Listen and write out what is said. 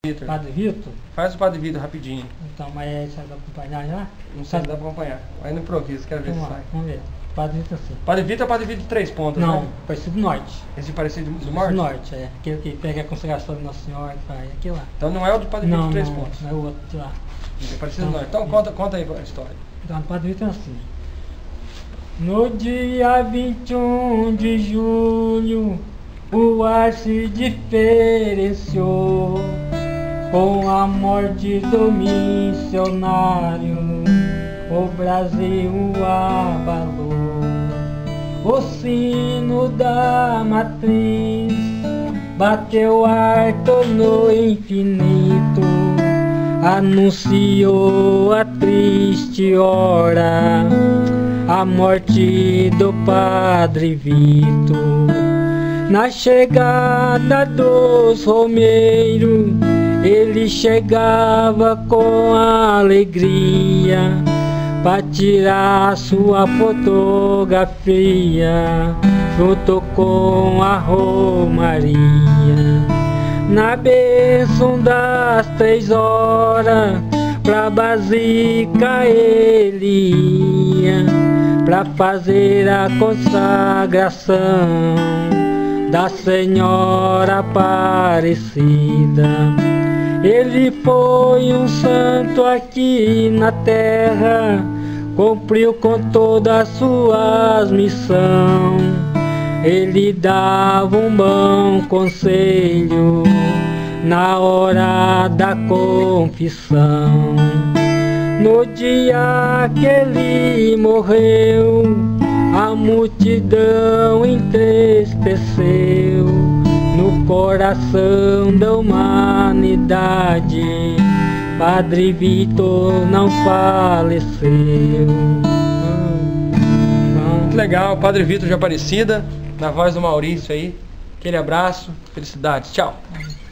Vitor. Padre Vitor? Faz o Padre Vitor rapidinho. Então, mas aí você vai acompanhar já? Não sei se dá pra acompanhar. Vai no improviso, quero ver se Vamos lá, sai. vamos ver. Padre Vitor sim. Padre Vitor é o Padre Vitor de 3 pontas, Não, né? Aparecido do Norte. Esse parecido do Do norte? Norte, é. Aquele que pega a consagração de Nossa Senhora e faz aquilo lá. Então não é o do Padre Vitor Não, de 3 não, pontos. não é o outro de lá. É parecido do norte. Então conta aí a história. Então, o Padre Vitor é assim. No dia 21 de julho, o ar se diferenciou com a morte do missionário. O Brasil abalou. O sino da matriz bateu alto no infinito, anunciou a triste hora, a morte do Padre Vitor. Na chegada dos romeiros, ele chegava com alegria pra tirar sua fotografia junto com a Romaria. Na bênção das 3 horas, pra Basílica ele ia pra fazer a consagração da Senhora Aparecida. Ele foi um santo aqui na terra, cumpriu com todas as suas missões. Ele dava um bom conselho na hora da confissão. No dia que ele morreu, a multidão entristeceu no coração da humanidade. Padre Vitor não faleceu. Muito legal, Padre Vitor de Aparecida, na voz do Maurício aí. Aquele abraço, felicidades, tchau.